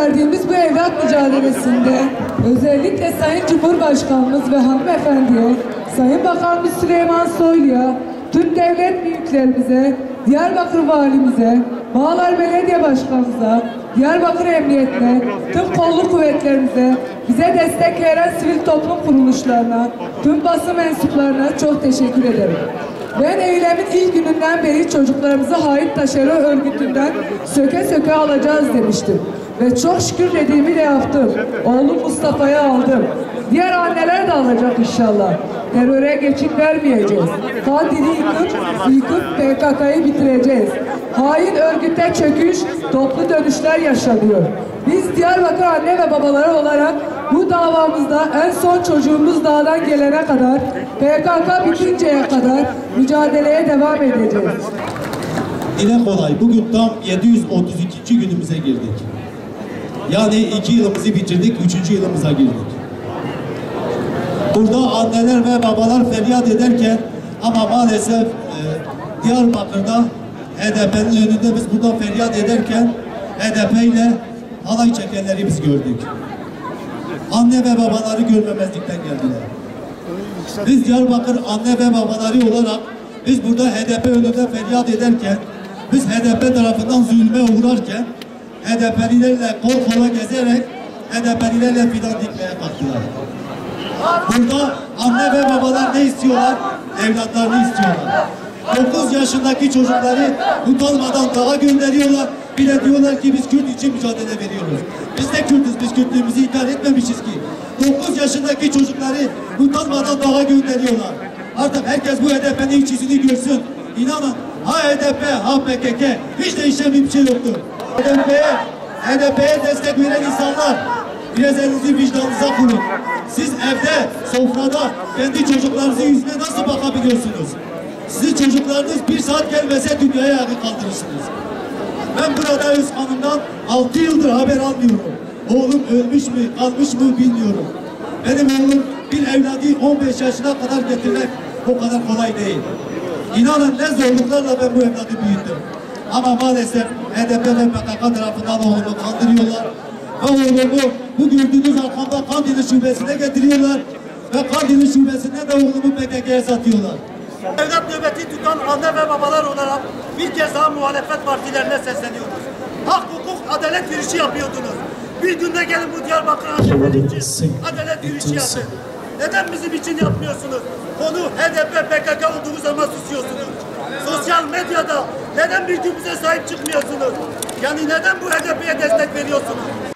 verdiğimiz bu evlat mücadelesinde özellikle Sayın Cumhurbaşkanımız ve hanımefendiye, Sayın Bakanımız Süleyman Soylu'ya, tüm devlet büyüklerimize, Diyarbakır Valimize, Bağlar Belediye Başkanımıza, Diyarbakır Emniyetine, tüm kolluk kuvvetlerimize, bize destek veren sivil toplum kuruluşlarına, tüm basın mensuplarına çok teşekkür ederim. Ben eylemin ilk gününden beri çocuklarımızı hain terör örgütünden söke söke alacağız demiştim. Ve çok şükür dediğimi de yaptım. Oğlum Mustafa'yı aldım. Diğer anneler de alacak inşallah. Teröre geçit vermeyeceğiz. Kandili yıkıp PKK'yı bitireceğiz. Hain örgüte çöküş, toplu dönüşler yaşanıyor. Biz Diyarbakır anne ve babaları olarak bu davamızda en son çocuğumuz dağdan gelene kadar, PKK bitinceye kadar mücadeleye devam edeceğiz. Dile kolay, bugün tam 732. günümüze girdik. Yani 2 yılımızı bitirdik, 3. yılımıza girdik. Burada anneler ve babalar feryat ederken ama maalesef Diyarbakır'da HDP'nin önünde biz burada feryat ederken HDP ile halay çekenleri biz gördük. Anne ve babaları görmemezlikten geldiler. Biz Diyarbakır anne ve babaları olarak biz burada HDP önünde feryat ederken, biz HDP tarafından zulme uğrarken HDP'lilerle kol kola gezerek HDP'lilerle fidan dikmeye kalktılar. Burada anne ve babalar ne istiyorlar? Evlatlarını istiyorlar. 9 yaşındaki çocukları utanmadan dağa gönderiyorlar. Bir de diyorlar ki biz Kürt için mücadele veriyoruz. Biz de Kürtüz, biz Kürtlüğümüzü inkar etmemişiz ki. 9 yaşındaki çocukları utanmadan dağa gönderiyorlar. Artık herkes bu HDP'nin iç yüzünü görsün. İnanın ha HDP, ha PKK hiç değişen bir şey yoktur. HDP'ye destek veren insanlar, biraz elinizi vicdanınıza kurun. Siz evde, sofrada kendi çocuklarınızın yüzüne nasıl bakabiliyorsunuz? Sizin çocuklarınız bir saat gelmese dünyaya ayağa kaldırırsınız. Ben burada Özkan'ımdan 6 yıldır haber almıyorum. Oğlum ölmüş mü, kalmış mı bilmiyorum. Benim oğlum bir evladı 15 yaşına kadar getirmek o kadar kolay değil. İnanın ne zorluklarla ben bu evladı büyüttüm. Ama maalesef HDP ve PKK tarafından oğlumu kandırıyorlar. Ve oğlumu bu gördüğünüz arkamda Kandili Şubesi'ne getiriyorlar. Ve Kandili Şubesi'ne de oğlumu PKK'ya satıyorlar. Evlat nöbeti tutan anne ve babalar olarak bir kez daha muhalefet partilerine sesleniyoruz. Hak, hukuk, adalet yürüyüşü yapıyordunuz. Bir günde gelin bu Diyarbakır anneler için adalet yürüyüşü yapın. Neden bizim için yapmıyorsunuz? Konu HDP, PKK olduğu zaman susuyorsunuz. Sosyal medyada neden bir gün bize sahip çıkmıyorsunuz? Yani neden bu HDP'ye destek veriyorsunuz?